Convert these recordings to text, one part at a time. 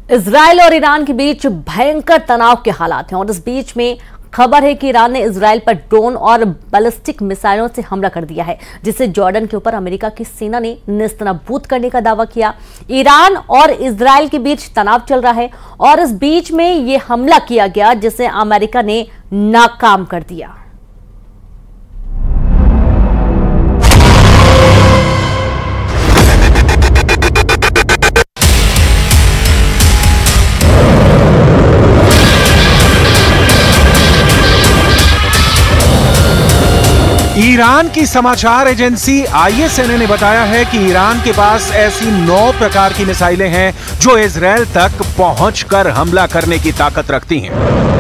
Israel और Iran के बीच भयंकर तनाव के हालात हैं और इस बीच में खबर है कि ईरान ने इजराइल पर ड्रोन और बैलिस्टिक मिसाइलों से हमला कर दिया है, जिससे जॉर्डन के ऊपर अमेरिका की सेना ने नेस्तनाबूद करने का दावा किया। ईरान और इजराइल के बीच तनाव चल रहा है और इस बीच में यह हमला किया गया जिसे अमेरिका ने नाकाम कर दिया। ईरान की समाचार एजेंसी ISNA ने बताया है कि ईरान के पास ऐसी 9 प्रकार की मिसाइलें हैं जो इजराइल तक पहुंचकर हमला करने की ताकत रखती हैं।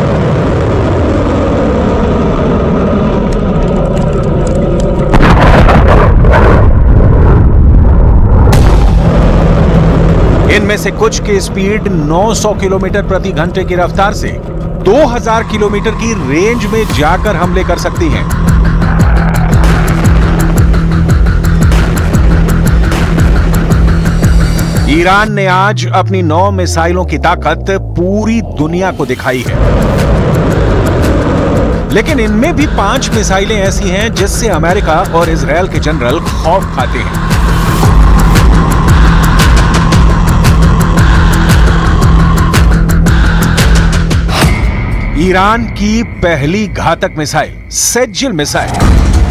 इनमें से कुछ की स्पीड 900 किलोमीटर प्रति घंटे की रफ्तार से 2000 किलोमीटर की रेंज में जाकर हमले कर सकती हैं। ईरान ने आज अपनी 9 मिसाइलों की ताकत पूरी दुनिया को दिखाई है, लेकिन इनमें भी 5 मिसाइलें ऐसी हैं जिससे अमेरिका और इजराइल के जनरल खौफ खाते हैं। ईरान की पहली घातक missile Sejjil missile.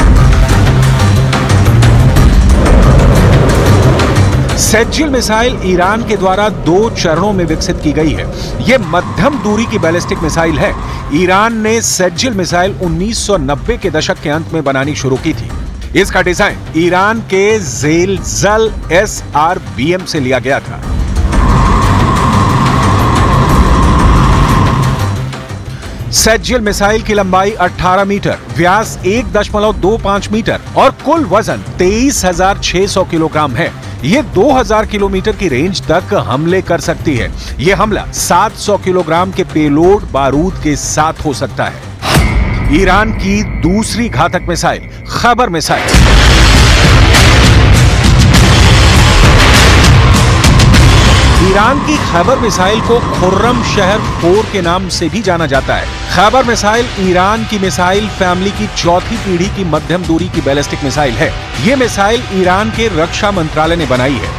Sejjil missile Iran के द्वारा 2 चरणों में विकसित की गई है। यह मध्यम दूरी की बैलिस्टिक मिसाइल है। ईरान ने सेज्जिल मिसाइल 1990 के दशक के अंत में बनानी शुरू की थी। इसका डिजाइन ईरान के ज़ेलज़ल SRBM से लिया गया था। सेज्जिल मिसाइल की लंबाई 18 मीटर, व्यास 1.25 मीटर और कुल वजन 23,600 किलोग्राम है। ये 2000 किलोमीटर की रेंज तक हमले कर सकती है। यह हमला 700 किलोग्राम के पेलोड बारूद के साथ हो सकता है। ईरान की दूसरी घातक मिसाइल खैबर मिसाइल। ईरान की खैबर मिसाइल को खुर्रम शहर 4 के नाम से भी जाना जाता है। खैबर मिसाइल ईरान की मिसाइल फैमिली की चौथी पीढ़ी की मध्यम दूरी की बैलिस्टिक मिसाइल है। यह मिसाइल ईरान के रक्षा मंत्रालय ने बनाई है।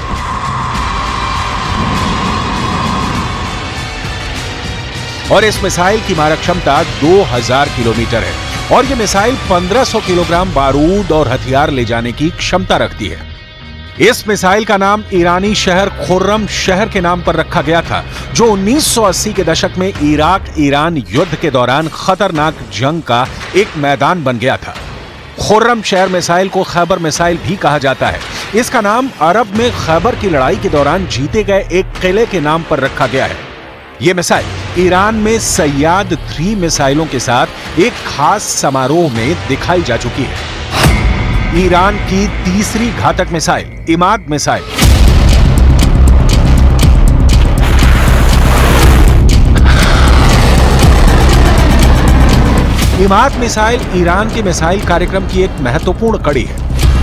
और इस मिसाइल की मारक क्षमता 2000 किलोमीटर है और यह मिसाइल 1500 किलोग्राम बारूद और हथियार ले जाने की क्षमता रखती है। इस मिसाइल का नाम ईरानी शहर खुर्रम शहर के नाम पर रखा गया था, जो 1980 के दशक में इराक ईरान युद्ध के दौरान खतरनाक जंग का एक मैदान बन गया था। खुर्रम शहर मिसाइल को खैबर मिसाइल भी कहा जाता है। इसका नाम अरब में खैबर की लड़ाई के दौरान जीते गए एक किले के नाम पर रखा गया है। यह मिसाइल ईरान में सैयाद 3 मिसाइलों के साथ एक खास समारोह में दिखाई जा चुकी है। ईरान की तीसरी घातक missile Emad missile. Emad missile Iran के मिसाइल कार्यक्रम की एक महत्वपूर्ण कड़ी है।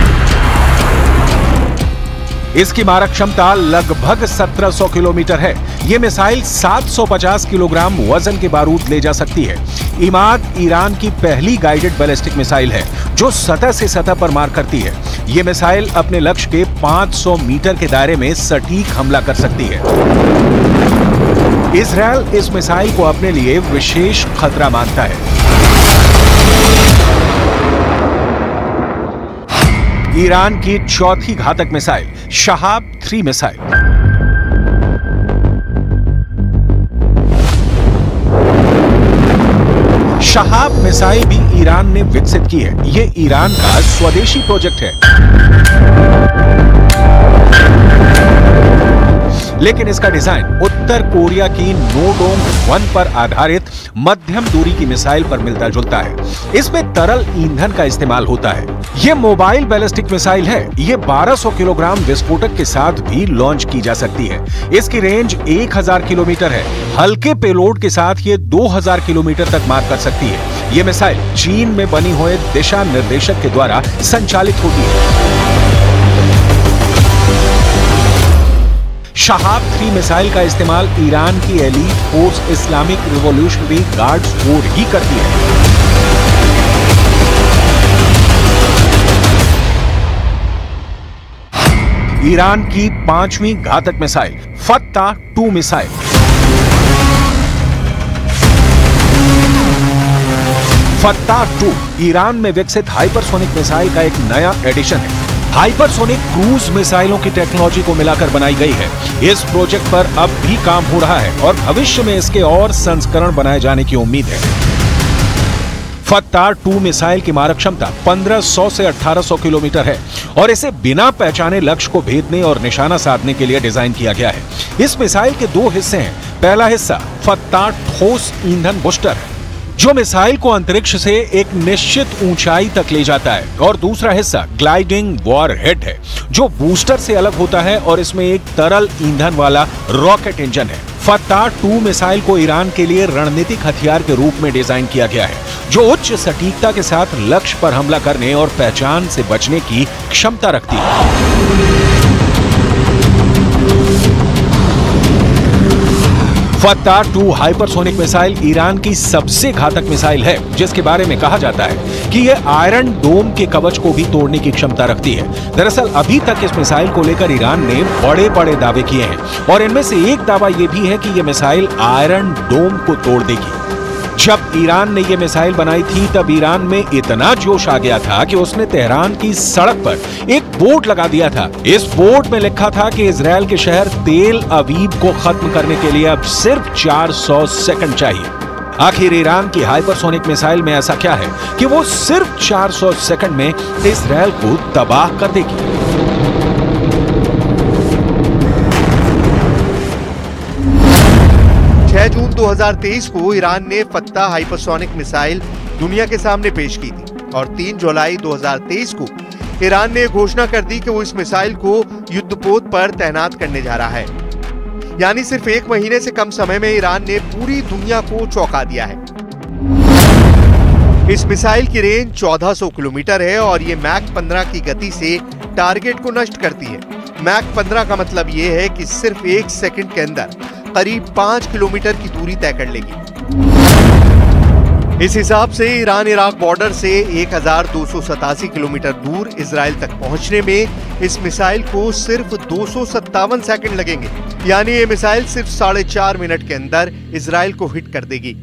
इसकी मारक क्षमता लगभग 1700 किलोमीटर है। यह मिसाइल 750 किलोग्राम वजन के बारूद ले जा सकती है। इमाद ईरान की पहली गाइडेड बैलिस्टिक मिसाइल है जो सतह से सतह पर मार करती है। यह मिसाइल अपने लक्ष्य के 500 मीटर के दायरे में सटीक हमला कर सकती है। इजराइल इस मिसाइल को अपने लिए विशेष खतरा मानता है। ईरान की चौथी घातक missile Shahab 3 missile. Shahab missile भी ईरान ने विकसित की है। यह ईरान का स्वदेशी प्रोजेक्ट है, लेकिन इसका डिजाइन उत्तर कोरिया की नोडोंग 1 पर आधारित मध्यम दूरी की मिसाइल पर मिलता जुलता है। इसमें तरल ईंधन का इस्तेमाल होता है। यह मोबाइल बैलिस्टिक मिसाइल है। यह 1200 किलोग्राम विस्फोटक के साथ भी लॉन्च की जा सकती है। इसकी रेंज 1000 किलोमीटर है। हल्के पेलोड के साथ ये 2000 किलोमीटर तक मार कर सकती है। यह मिसाइल चीन में बनी हुए दिशा निर्देशक के द्वारा संचालित होती है। शहाब 3 मिसाइल का इस्तेमाल ईरान की elite force Islamic revolutionary guards corps ही करती है। ईरान की 5वीं घातक मिसाइल फत्ता-2 मिसाइल। फत्ता-2 ईरान में विकसित हाइपरसोनिक मिसाइल का एक नया एडिशन है। हाइपरसोनिक क्रूज मिसाइलों की टेक्नोलॉजी को मिलाकर बनाई गई है। इस प्रोजेक्ट पर अब भी काम हो रहा है और भविष्य में इसके और संस्करण बनाए जाने की उम्मीद है। फत्ता-2 मिसाइल की मारक क्षमता 1500 से 1800 किलोमीटर है और इसे बिना पहचाने लक्ष्य को भेदने और निशाना साधने के लिए डिजाइन किया गया है। इस मिसाइल के 2 हिस्से हैं। पहला हिस्सा फत्ता ठोस ईंधन बूस्टर है, जो मिसाइल को अंतरिक्ष से एक निश्चित ऊंचाई तक ले जाता है, और दूसरा हिस्सा ग्लाइडिंग वॉरहेड है, जो बूस्टर से अलग होता है और इसमें एक तरल ईंधन वाला रॉकेट इंजन है। फत्ता-2 मिसाइल को ईरान के लिए रणनीतिक हथियार के रूप में डिजाइन किया गया है, जो उच्च सटीकता के साथ लक्ष्य पर हमला करने और पहचान से बचने की क्षमता रखती है। फत्ता-2 हाइपरसोनिक मिसाइल ईरान की सबसे घातक मिसाइल है, जिसके बारे में कहा जाता है कि यह आयरन डोम के कवच को भी तोड़ने की क्षमता रखती है। दरअसल अभी तक इस मिसाइल को लेकर ईरान ने बड़े-बड़े दावे किए हैं और इनमें से एक दावा यह भी है कि यह मिसाइल आयरन डोम को तोड़ देगी। जब ईरान ने यह मिसाइल बनाई थी तब ईरान में इतना जोश आ गया था कि उसने तेहरान की सड़क पर एक बोर्ड लगा दिया था। इस बोर्ड में लिखा था कि इजराइल के शहर तेल अवीव को खत्म करने के लिए अब सिर्फ 400 सेकंड चाहिए। आखिर ईरान की हाइपरसोनिक मिसाइल में ऐसा क्या है कि वो सिर्फ 400 सेकंड में इजराइल को तबाह कर देगी। 6 जून 2023 को ईरान ने फत्ता हाइपरसोनिक मिसाइल दुनिया के सामने पेश की थी और 3 जुलाई 2023 को ईरान ने घोषणा कर दी कि वो इस मिसाइल को युद्धपोत पर तैनात करने जा रहा है। यानी सिर्फ 1 महीने से कम समय में ईरान ने पूरी दुनिया को चौंका दिया है। इस मिसाइल की रेंज 1400 किलोमीटर है और ये मैक 15 की गति से टारगेट को नष्ट करती है। मैक 15 का मतलब ये है कि सिर्फ 1 सेकंड के अंदर करीब 5 किलोमीटर की दूरी तय कर लेगी। इस हिसाब से ईरान इराक बॉर्डर से 1287 किलोमीटर दूर इजराइल तक पहुंचने में इस मिसाइल को सिर्फ 257 सेकंड लगेंगे। यानी ये मिसाइल सिर्फ 4.5 मिनट के अंदर इजराइल को हिट कर देगी।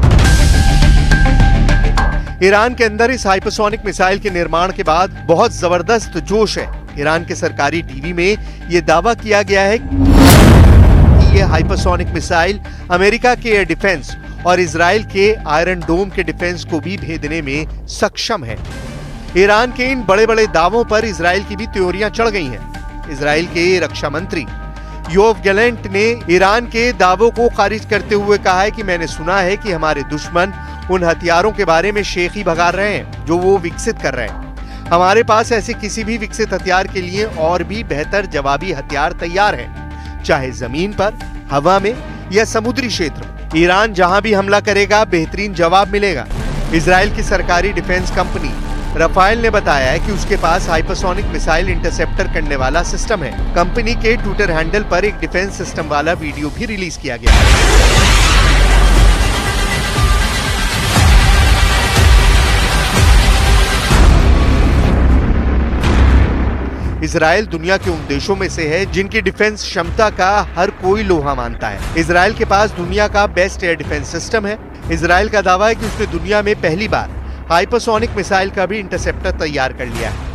ईरान के अंदर इस हाइपरसोनिक मिसाइल के निर्माण के बाद बहुत जबरदस्त जोश है। ईरान के सरकारी टीवी में यह दावा किया गया है कि यह हाइपरसोनिक मिसाइल अमेरिका के एयर डिफेंस और इजराइल के आयरन डोम के डिफेंस को भी भेदने में सक्षम है। ईरान के इन बड़े बड़े दावों पर इजराइल की भी त्योरियां चढ़ गई हैं। इजराइल के रक्षा मंत्री योव गैलेंट ने ईरान के दावों को खारिज करते हुए कहा है कि मैंने सुना है कि हमारे दुश्मन उन हथियारों के बारे में शेखी भगा रहे हैं जो वो विकसित कर रहे हैं। हमारे पास ऐसे किसी भी विकसित हथियार के लिए और भी बेहतर जवाबी हथियार तैयार हैं, चाहे जमीन पर, हवा में या समुद्री क्षेत्र में। ईरान जहां भी हमला करेगा बेहतरीन जवाब मिलेगा। इजराइल की सरकारी डिफेंस कंपनी राफेल ने बताया है कि उसके पास हाइपरसोनिक मिसाइल इंटरसेप्टर करने वाला सिस्टम है। कंपनी के ट्विटर हैंडल पर एक डिफेंस सिस्टम वाला वीडियो भी रिलीज किया गया है। इजराइल दुनिया के उन देशों में से है जिनकी डिफेंस क्षमता का हर कोई लोहा मानता है। इजराइल के पास दुनिया का बेस्ट एयर डिफेंस सिस्टम है। इजराइल का दावा है कि उसने दुनिया में पहली बार हाइपरसोनिक मिसाइल का भी इंटरसेप्टर तैयार कर लिया है।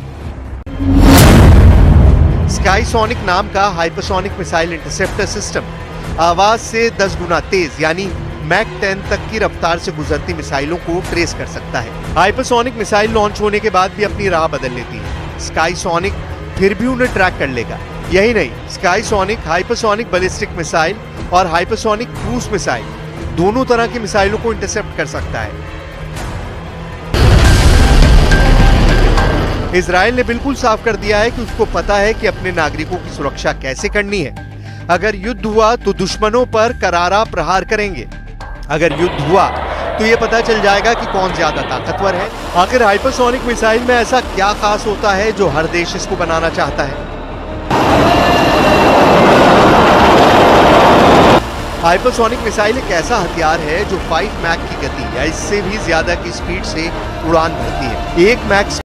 स्काईसोनिक नाम का हाइपरसोनिक मिसाइल इंटरसेप्टर सिस्टम आवाज से 10 गुना तेज यानी मैक 10 तक की रफ्तार से गुजरती मिसाइलों को ट्रेस कर सकता है। हाइपरसोनिक मिसाइल लॉन्च होने के बाद भी अपनी राह बदल लेती है। स्काईसोनिक फिर भी उन्हें ट्रैक कर लेगा। यही नहीं, स्काईसोनिक हाइपरसोनिक बैलिस्टिक मिसाइल और हाइपरसोनिक क्रूज मिसाइल दोनों तरह की मिसाइलों को इंटरसेप्ट कर सकता है। इजराइल ने बिल्कुल साफ कर दिया है कि उसको पता है कि अपने नागरिकों की सुरक्षा कैसे करनी है। अगर युद्ध हुआ तो दुश्मनों पर करारा प्रहार करेंगे। अगर युद्ध हुआ तो ये पता चल जाएगा कि कौन ज्यादा ताकतवर है। आखिर हाइपरसोनिक मिसाइल में ऐसा क्या खास होता है जो हर देश इसको बनाना चाहता है? हाइपरसोनिक मिसाइल एक ऐसा हथियार है जो 5 मैक की गति या इससे भी ज्यादा की स्पीड से उड़ान भरती है। 1 मैक